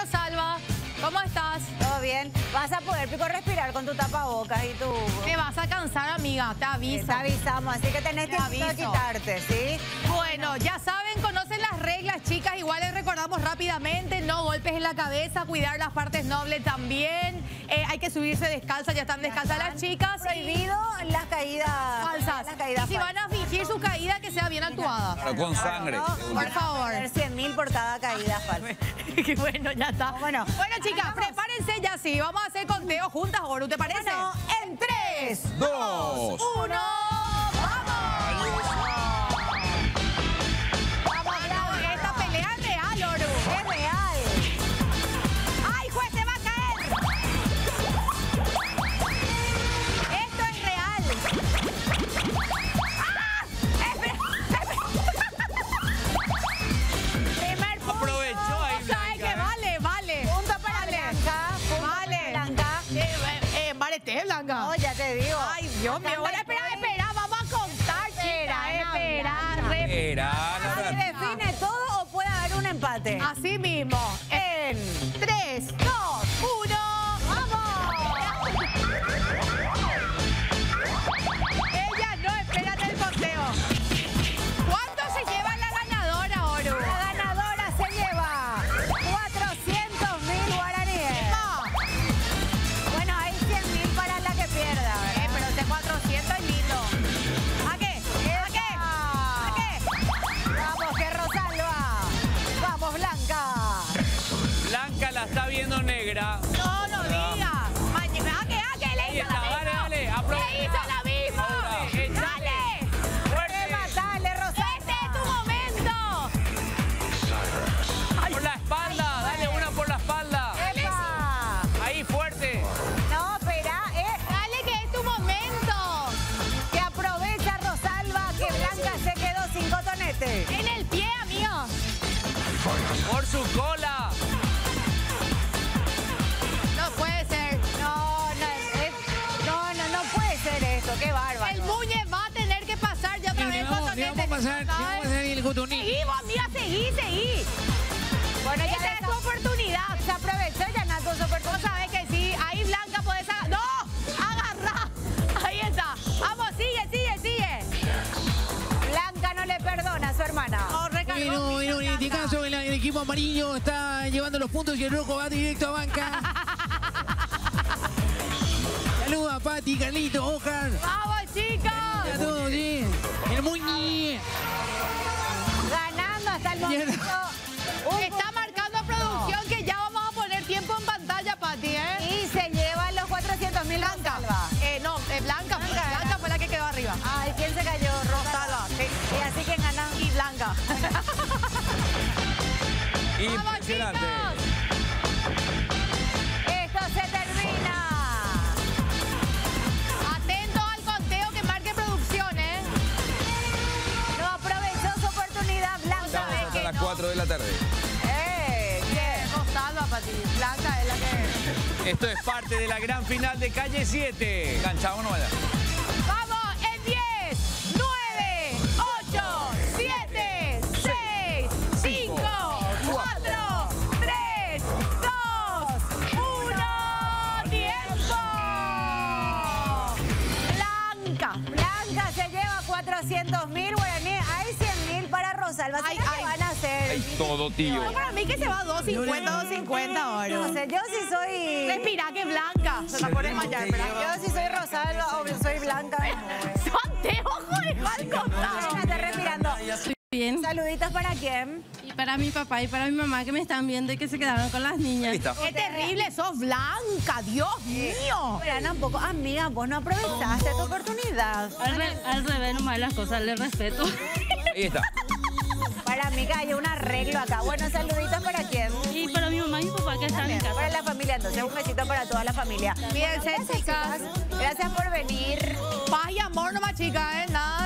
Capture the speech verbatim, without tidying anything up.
Rosalba. ¿Cómo estás? Todo bien. Vas a poder pico respirar con tu tapabocas y tu... Te vas a cansar, amiga, te aviso. Te avisamos, así que tenés Te que aviso. quitarte, ¿sí? Bueno, ya saben, conocen las reglas, chicas. Igual les recordamos rápidamente, no golpes en la cabeza, cuidar las partes nobles también. Eh, hay que subirse descalza, ya están descalzas las chicas. Prohibido las caídas Falsas. Las caídas Y si van a fingir su caída, que sea bien actuada. Pero con sangre. Por favor. cien mil por cada caída falsa. Qué bueno, ya está. Bueno, bueno chicas, prepárense ya sí. Vamos a hacer conteo juntas, Oru, ¿te parece? Bueno, en tres, dos, uno, ¡vamos! Vamos, bravo, esta pelea es real, Oru. es real. ¡Ay, juez, se va a caer! Esto es real. ¡Ah! Espera, Primer punto. Aprovechó ahí, ¡Ay, que vale, vale! Punto para Blanca. Punto Vale. para Blanca. Eh, eh, eh, Marete, Blanca. No, ya te digo. Ay, Dios mío. Ahora, espera, espera, vamos a contar, Espera, chicas. Espera, Blanca. re- Era, ¿Se define todo o puede haber un empate? Así mismo. En Tres, dos, uno. ¡Vamos! Ella no, espérate el conteo. ¿Cuánto se lleva la ganadora, Oru? la ganadora se lleva cuatrocientos mil guaraníes. No. Bueno, hay cien mil para la que pierda, Eh, ¿verdad? pero este cuatrocientos es lindo. ¿A qué? ¿A qué? ¿A qué? Vamos, que Rosalba. Vamos, Blanca. Blanca la está viendo negra. No, no diga. Mañana, ¿a qué? ¿A qué? Le Ahí hizo está, la dale, misma. dale, aprovecha. Le hizo la misma. Ahora, échale. Dale. Fuerte. Rematale, Rosalba. Este es tu momento. Por la espalda, dale una por la espalda. ¡Epa! Ahí, fuerte. No, espera, eh. Dale que es tu momento. Que aprovecha Rosalba que Blanca se quedó sin cotonete. En el pie, amigo. Por su cola. No puede ser. No, no, es- no, no, no puede ser esto, qué bárbaro. El Muñe va a tener que pasar ya otra vez. vamos, le vamos a pasar, le vamos a pasar el cotoní. Seguí, vos, amiga, seguí, seguí. Bueno, ya Esa es tu oportunidad. se aprovechó ya Nato su Vos oportunidad. sabés que sí. Ahí, Blanca, podés agarrar. ¡No! ¡Agarrá! Ahí está. Vamos, sigue, sigue, sigue. Blanca no le perdona a su hermana. Oh, recargó Bueno, piña, bueno, en este Blanca. caso el, el equipo amarillo está llevando los puntos y el rojo va directo a banca. Saludos a Pati, Carlito, Oscar, ¡Vamos, chicos! a todos, ¿sí? El Muñi. Ganando hasta el momento. un Está marcando producción que ya vamos a poner tiempo en pantalla, Pati, ¿eh? Y se llevan los cuatrocientos mil Blanca. Rosalba. Eh, no, eh, Blanca. Blanca, Blanca fue la que quedó arriba. Ay, ¿quién se cayó? Rosalba, sí. Y así que gana. Y Blanca. ¡Vamos, Impresionante. chicos! Esto se termina. Atentos al conteo que marque producción, ¿eh? No aprovechó su oportunidad, Blanca. Estamos hasta que las no. cuatro de la tarde. Eh, Eh, Rosalba, Pati. Blanca es la que... Esto es parte de la gran final de Calle siete. Canchamos, no vaya. ¡Vamos! En diez, nueve, ocho, siete, seis, cinco, cuatro, tres, dos, uno. ¡Tiempo! Blanca. Blanca se lleva cuatrocientos mil guaraníes. Hay cien mil para Rosalba. Ay, ¿Qué ay. van a hacer? Hay todo, tío. No, para mí que se va dos cincuenta, dos cincuenta ahora. No sé, yo sí soy... Respira que Blanca. Se la pone desmayar, pero Yo sí soy Rosalba o soy Blanca. son de ojo de mal contado. Está respirando. Bien. Saluditos para quién. Y para mi papá y para mi mamá que me están viendo y que se quedaron con las niñas. Ahí está. Qué terrible, sos Blanca, Dios mío. Pero un poco, amiga, vos no aprovechaste tu oportunidad. Al, re- al revés nomás las cosas, le respeto. Ahí está. Para mí que hay un arreglo acá. Bueno, saluditos para quién. Y para mi mamá y mi papá que están en casa. Para la familia, entonces un besito para toda la familia. Cuídense, Gracias, chicas. Gracias por venir. Paz y amor nomás, chicas, ¿eh? Nada